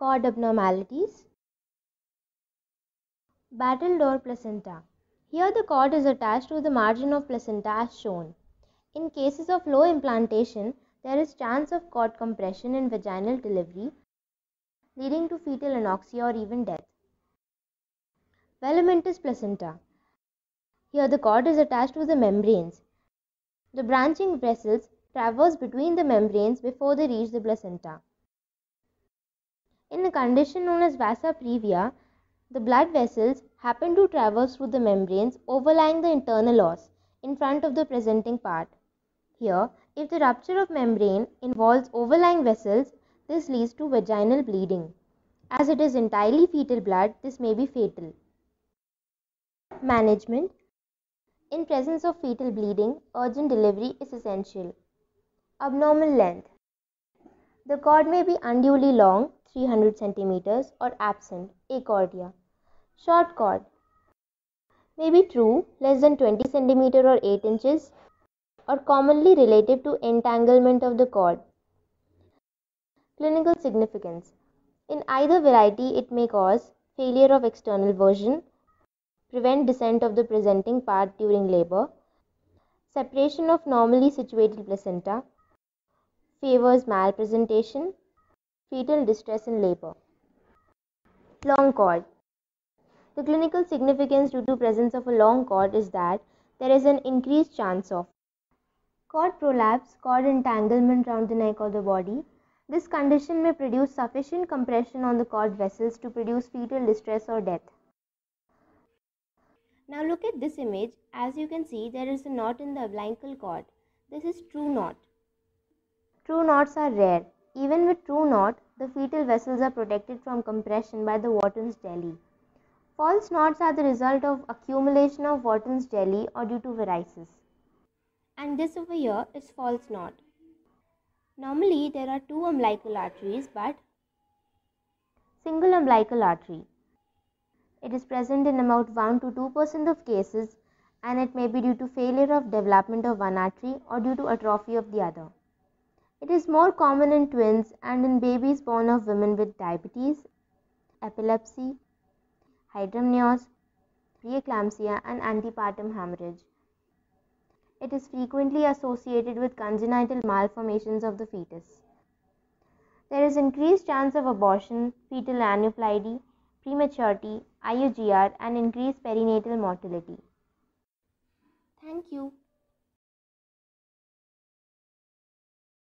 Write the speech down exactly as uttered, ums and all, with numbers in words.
Cord abnormalities. Battledore placenta. Here the cord is attached to the margin of placenta as shown. In cases of low implantation, there is chance of cord compression in vaginal delivery, leading to fetal anoxia or even death. Velamentous placenta. Here the cord is attached to the membranes. The branching vessels traverse between the membranes before they reach the placenta. In a condition known as vasa previa, the blood vessels happen to traverse through the membranes overlying the internal os in front of the presenting part. Here, if the rupture of membrane involves overlying vessels, this leads to vaginal bleeding. As it is entirely fetal blood, this may be fatal. Management. In presence of fetal bleeding, urgent delivery is essential. Abnormal length. The cord may be unduly long, three hundred centimeters, or absent, acordia. Short cord may be true, less than twenty centimeters or eight inches, or commonly relative to entanglement of the cord. Clinical significance. In either variety, it may cause failure of external version, prevent descent of the presenting part during labor, separation of normally situated placenta, favors malpresentation, fetal distress in labor. Long cord. The clinical significance due to presence of a long cord is that there is an increased chance of cord prolapse, cord entanglement around the neck or the body. This condition may produce sufficient compression on the cord vessels to produce fetal distress or death. Now look at this image. As you can see, there is a knot in the umbilical cord. This is true knot. True knots are rare. Even with true knot, the fetal vessels are protected from compression by the Wharton's jelly. False knots are the result of accumulation of Wharton's jelly or due to varices. And this over here is false knot. Normally there are two umbilical arteries, but single umbilical artery. It is present in about one to two percent of cases, and it may be due to failure of development of one artery or due to atrophy of the other. It is more common in twins and in babies born of women with diabetes, epilepsy, hydramnios, preeclampsia, and antepartum hemorrhage. It is frequently associated with congenital malformations of the fetus. There is increased chance of abortion, fetal aneuploidy, prematurity, I U G R, and increased perinatal mortality. Thank you.